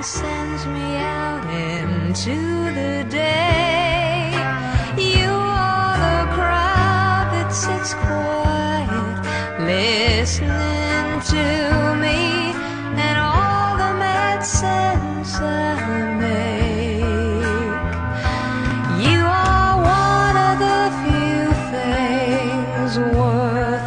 and sends me out into the day. You are the crowd that sits quiet, listening to me and all the mad sense I make. You are one of the few things worth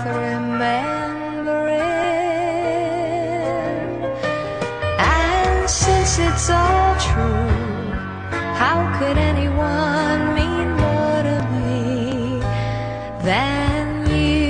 remembering. And since it's all true, how could anyone mean more to me than you?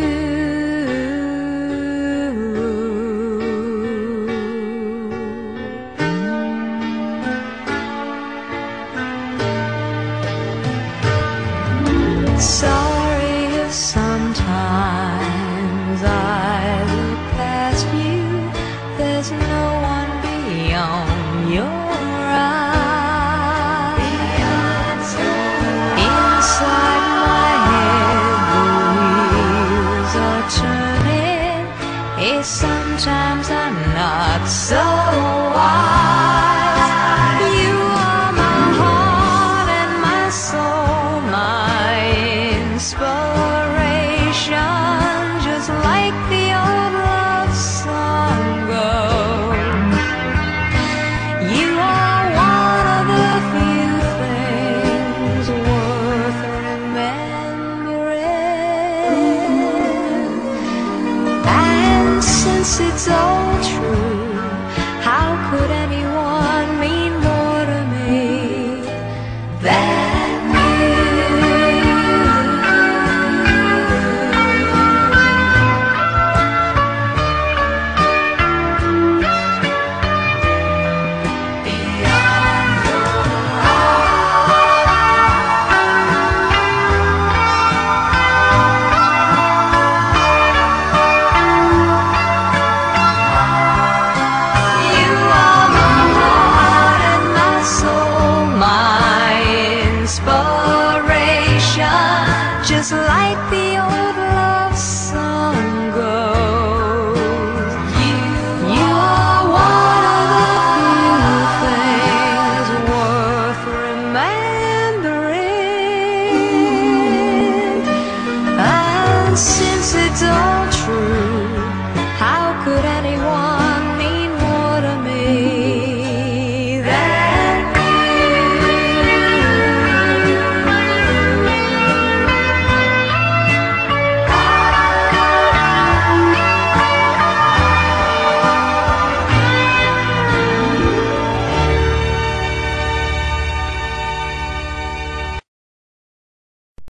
Sorry if sometimes I look past you. There's no one beyond your eyes. Inside my head the wheels are turning. Sometimes I'm not so wise. You are my heart and my soul, my inspiration, just like the old love song goes. You are one of the few things worth remembering. And since it's all true, how could